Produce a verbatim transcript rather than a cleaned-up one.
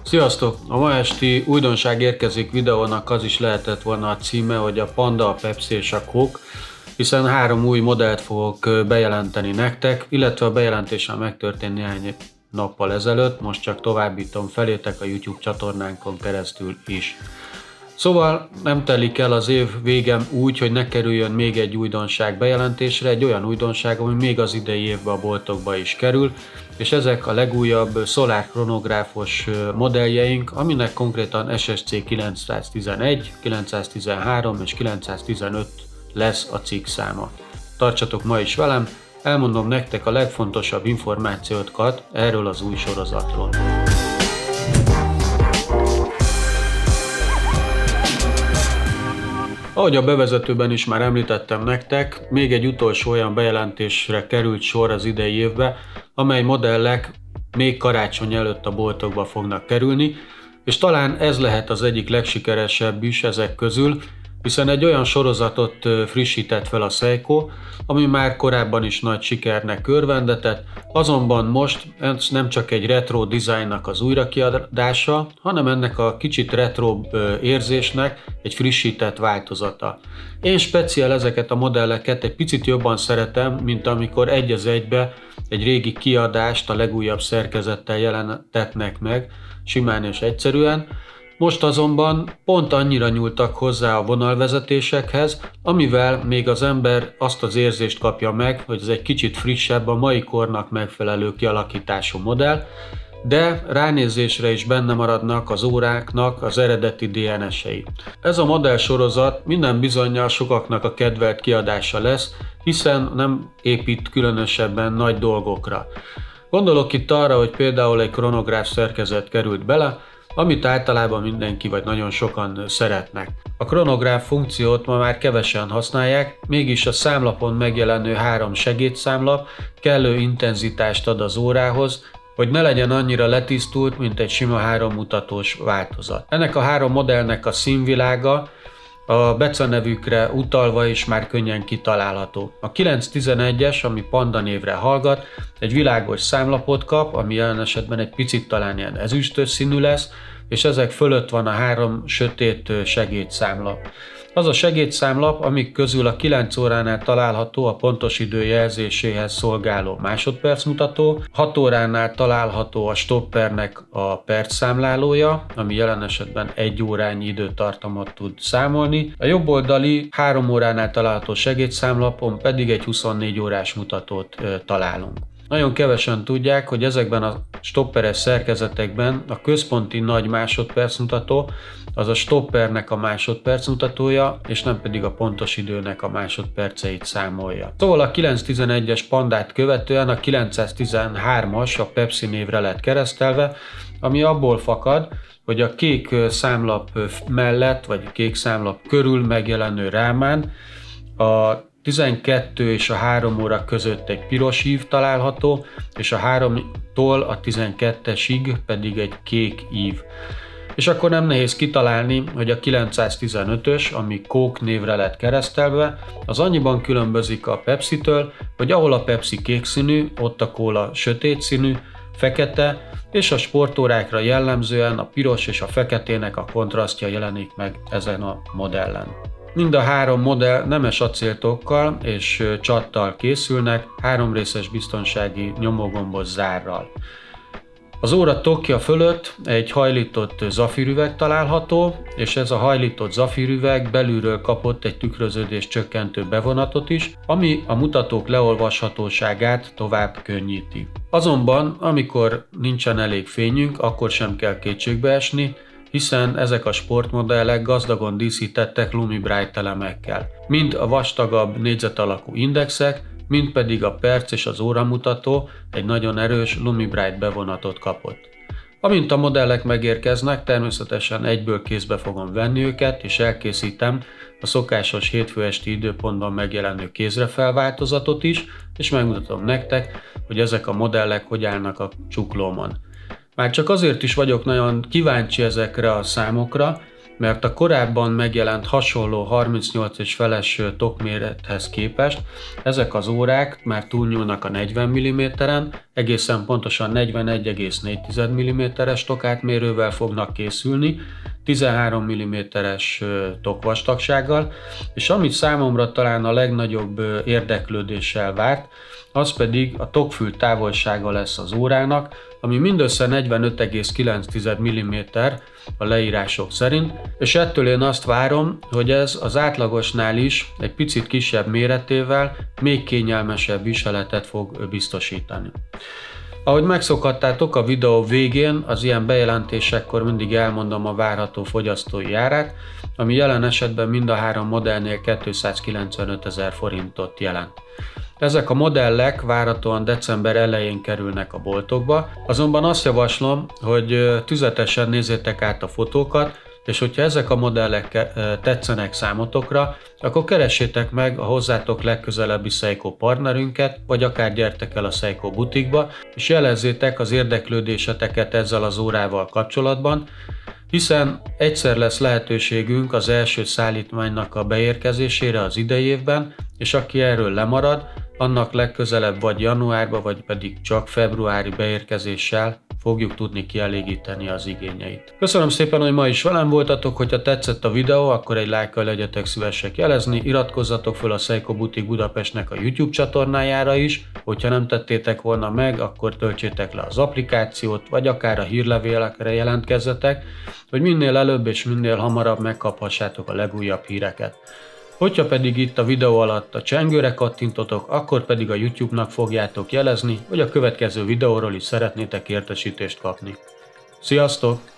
Sziasztok! A ma esti újdonság érkezik videónak az is lehetett volna a címe, hogy a Panda, a Pepsi és a Coke, hiszen három új modellt fogok bejelenteni nektek, illetve a bejelentéssel megtörtént néhány nappal ezelőtt, most csak továbbítom felétek a YouTube csatornánkon keresztül is. Szóval nem telik el az év végem úgy, hogy ne kerüljön még egy újdonság bejelentésre, egy olyan újdonság, ami még az idei évben a boltokba is kerül, és ezek a legújabb Solar kronográfos modelljeink, aminek konkrétan S S C kilencszáztizenegy, kilencszáztizenhárom és kilencszáztizenöt lesz a cikk száma. Tartsatok ma is velem, elmondom nektek a legfontosabb információkat erről az új sorozatról. Ahogy a bevezetőben is már említettem nektek, még egy utolsó olyan bejelentésre került sor az idei évbe, amely modellek még karácsony előtt a boltokba fognak kerülni, és talán ez lehet az egyik legsikeresebb is ezek közül, hiszen egy olyan sorozatot frissített fel a Seiko, ami már korábban is nagy sikernek örvendetett, azonban most ez nem csak egy retro dizájnnak az újrakiadása, hanem ennek a kicsit retro érzésnek egy frissített változata. Én speciál ezeket a modelleket egy picit jobban szeretem, mint amikor egy az egybe egy régi kiadást a legújabb szerkezettel jelentetnek meg, simán és egyszerűen. Most azonban pont annyira nyúltak hozzá a vonalvezetésekhez, amivel még az ember azt az érzést kapja meg, hogy ez egy kicsit frissebb, a mai kornak megfelelő kialakítású modell, de ránézésre is benne maradnak az óráknak az eredeti dé en es-ei. Ez a modellsorozat minden bizonnyal sokaknak a kedvelt kiadása lesz, hiszen nem épít különösebben nagy dolgokra. Gondolok itt arra, hogy például egy kronográf szerkezet került bele, amit általában mindenki vagy nagyon sokan szeretnek. A kronográf funkciót ma már kevesen használják, mégis a számlapon megjelenő három segédszámlap kellő intenzitást ad az órához, hogy ne legyen annyira letisztult, mint egy sima három mutatós változat. Ennek a három modellnek a színvilága a becenevükre utalva is már könnyen kitalálható. A kilencszáztizenegyes, ami Panda névre hallgat, egy világos számlapot kap, ami jelen esetben egy picit talán ilyen ezüstös színű lesz, és ezek fölött van a három sötét segédszámlap. Az a segédszámlap, amik közül a kilenc óránál található a pontos idő jelzéséhez szolgáló másodpercmutató, hat óránál található a stoppernek a percszámlálója, ami jelen esetben egy órányi időtartamot tud számolni, a jobboldali három óránál található segédszámlapon pedig egy huszonnégy órás mutatót találunk. Nagyon kevesen tudják, hogy ezekben a stopperes szerkezetekben a központi nagy másodpercmutató az a stoppernek a másodpercmutatója, és nem pedig a pontos időnek a másodperceit számolja. Szóval a kilencszáztizenegyes Pandát követően a kilencszáztizenhármas a Pepsi névre lett keresztelve, ami abból fakad, hogy a kék számlap mellett, vagy kék számlap körül megjelenő rámán a tizenkettő és a három óra között egy piros ív található, és a háromtól a tizenkettesig pedig egy kék ív. És akkor nem nehéz kitalálni, hogy a kilencszáztizenötös, ami Coke névre lett keresztelve, az annyiban különbözik a Pepsi-től, hogy ahol a Pepsi kék színű, ott a Cola sötét színű, fekete, és a sportórákra jellemzően a piros és a feketének a kontrasztja jelenik meg ezen a modellen. Mind a három modell nemes acéltokkal és csattal készülnek, háromrészes biztonsági nyomógombos zárral. Az óra tokja fölött egy hajlított zafírüveg található, és ez a hajlított zafírüveg belülről kapott egy tükröződés csökkentő bevonatot is, ami a mutatók leolvashatóságát tovább könnyíti. Azonban, amikor nincsen elég fényünk, akkor sem kell kétségbe esni, hiszen ezek a sportmodellek gazdagon díszítettek Lumibright elemekkel. Mind a vastagabb négyzet alakú indexek, mind pedig a perc és az óramutató egy nagyon erős Lumibright bevonatot kapott. Amint a modellek megérkeznek, természetesen egyből kézbe fogom venni őket, és elkészítem a szokásos hétfő esti időpontban megjelenő kézrefelváltozatot is, és megmutatom nektek, hogy ezek a modellek hogy állnak a csuklómon. Már csak azért is vagyok nagyon kíváncsi ezekre a számokra, mert a korábban megjelent hasonló harmincnyolc és feles tokmérethez képest ezek az órák már túlnyúlnak a negyven milliméteren, egészen pontosan negyvenegy egész négy milliméteres tokátmérővel fognak készülni, tizenhárom milliméteres tokvastagsággal, és amit számomra talán a legnagyobb érdeklődéssel várt, az pedig a tokfül távolsága lesz az órának, ami mindössze negyvenöt egész kilenc milliméter a leírások szerint, és ettől én azt várom, hogy ez az átlagosnál is egy picit kisebb méretével még kényelmesebb viseletet fog biztosítani. Ahogy megszokhattátok, a videó végén az ilyen bejelentésekkor mindig elmondom a várható fogyasztói árát, ami jelen esetben mind a három modellnél kétszázkilencvenöt ezer forintot jelent. Ezek a modellek várhatóan december elején kerülnek a boltokba, azonban azt javaslom, hogy tüzetesen nézzétek át a fotókat, és hogyha ezek a modellek tetszenek számotokra, akkor keressétek meg a hozzátok legközelebbi Seiko partnerünket, vagy akár gyertek el a Seiko butikba, és jelezzétek az érdeklődéseteket ezzel az órával kapcsolatban, hiszen egyszer lesz lehetőségünk az első szállítmánynak a beérkezésére az idei évben, és aki erről lemarad, annak legközelebb vagy januárba, vagy pedig csak februári beérkezéssel fogjuk tudni kielégíteni az igényeit. Köszönöm szépen, hogy ma is velem voltatok, hogyha tetszett a videó, akkor egy lájkkal legyetek szívesek jelezni, iratkozzatok fel a Seiko Butik Budapestnek a YouTube csatornájára is, hogyha nem tettétek volna meg, akkor töltsétek le az applikációt, vagy akár a hírlevélekre jelentkezzetek, hogy minél előbb és minél hamarabb megkaphassátok a legújabb híreket. Hogyha pedig itt a videó alatt a csengőre kattintotok, akkor pedig a YouTube-nak fogjátok jelezni, hogy a következő videóról is szeretnétek értesítést kapni. Sziasztok!